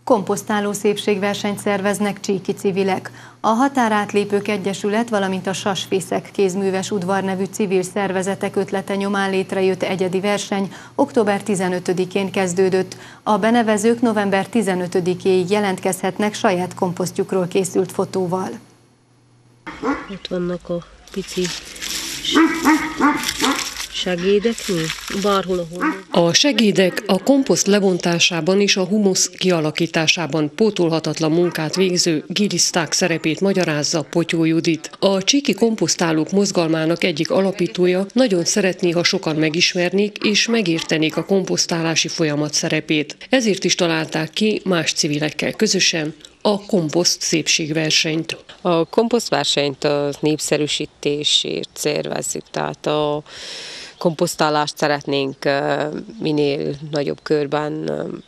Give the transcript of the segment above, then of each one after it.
Komposztáló szépségversenyt szerveznek csíki civilek. A Határátlépők Egyesület, valamint a Sasfészek Kézműves Udvar nevű civil szervezetek ötlete nyomán létrejött egyedi verseny október 15-én kezdődött. A benevezők november 15-éig jelentkezhetnek saját komposztjukról készült fotóval. Ott vannak a pici segédek, bárhol, ahol. A segédek a komposzt lebontásában és a humusz kialakításában pótolhatatlan munkát végző giliszták szerepét magyarázza Potyó Judit. A csíki komposztálók mozgalmának egyik alapítója nagyon szeretné, ha sokan megismernék és megértenék a komposztálási folyamat szerepét. Ezért is találták ki más civilekkel közösen a komposzt szépségversenyt. A komposztversenyt a népszerűsítésért szervezzük, tehát a komposztálást szeretnénk minél nagyobb körben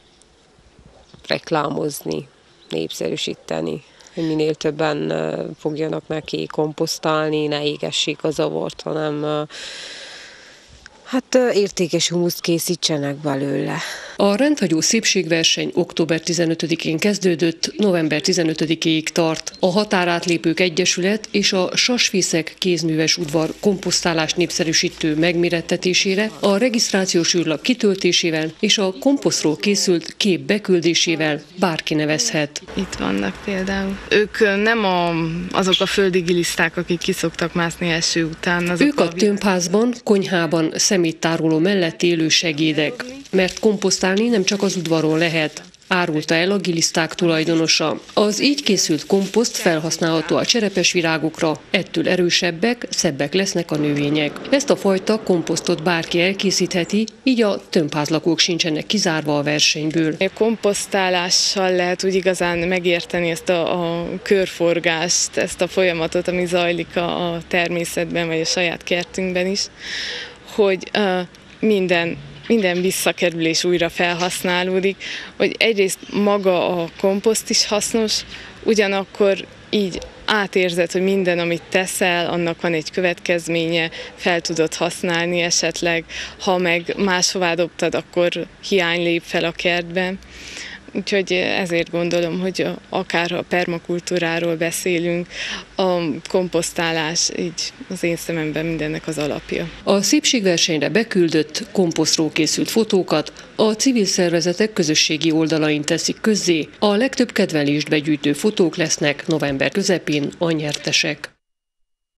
reklámozni, népszerűsíteni, hogy minél többen fogjanak neki komposztálni, ne égessék a zavart, hanem értékes humuszt készítsenek belőle. A rendhagyó szépségverseny október 15-én kezdődött, november 15-éig tart. A Határátlépők Egyesület és a Sasfészek Kézműves Udvar komposztálást népszerűsítő megmérettetésére, a regisztrációs űrlap kitöltésével és a komposztról készült kép beküldésével bárki nevezhet. Itt vannak például. Ők nem azok a földi giliszták, akik kiszoktak mászni eső után. Ők a tömbházban, konyhában, szeméttároló mellett élő segédek, mert komposztálni nem csak az udvaron lehet, árulta el a giliszták tulajdonosa. Az így készült komposzt felhasználható a cserepes virágokra, ettől erősebbek, szebbek lesznek a növények. Ezt a fajta komposztot bárki elkészítheti, így a tömbházlakók sincsenek kizárva a versenyből. A komposztálással lehet úgy igazán megérteni ezt a körforgást, ezt a folyamatot, ami zajlik a természetben, vagy a saját kertünkben is, hogy minden visszakerül és újra felhasználódik, hogy egyrészt maga a komposzt is hasznos, ugyanakkor így átérzed, hogy minden, amit teszel, annak van egy következménye, fel tudod használni esetleg, ha meg máshová dobtad, akkor hiány lép fel a kertben. Úgyhogy ezért gondolom, hogy akár a permakultúráról beszélünk, a komposztálás így az én szememben mindennek az alapja. A szépségversenyre beküldött, komposztról készült fotókat a civil szervezetek közösségi oldalain teszik közzé. A legtöbb kedvelést begyűjtő fotók lesznek november közepén a nyertesek.